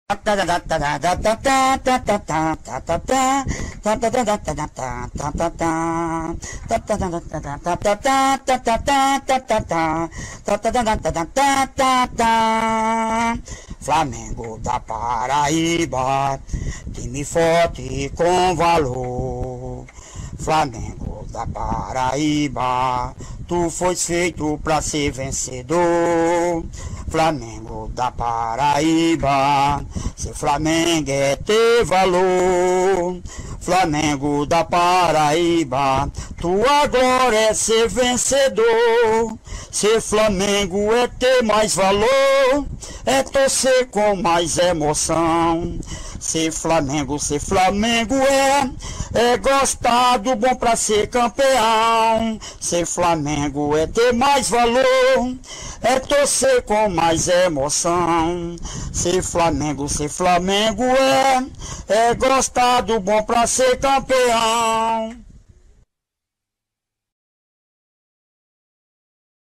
Flamengo da Paraíba, time forte e com valor. Flamengo da Paraíba, tu foste feito pra ser vencedor. Flamengo da Paraíba, ser Flamengo é ter valor. Flamengo da Paraíba, tua glória é ser vencedor. Ser Flamengo é ter mais valor, é torcer com mais emoção. Ser Flamengo é gostar do bom pra ser campeão. Ser Flamengo é ter mais valor, é torcer com mais emoção. Ser Flamengo é gostar do bom pra ser campeão.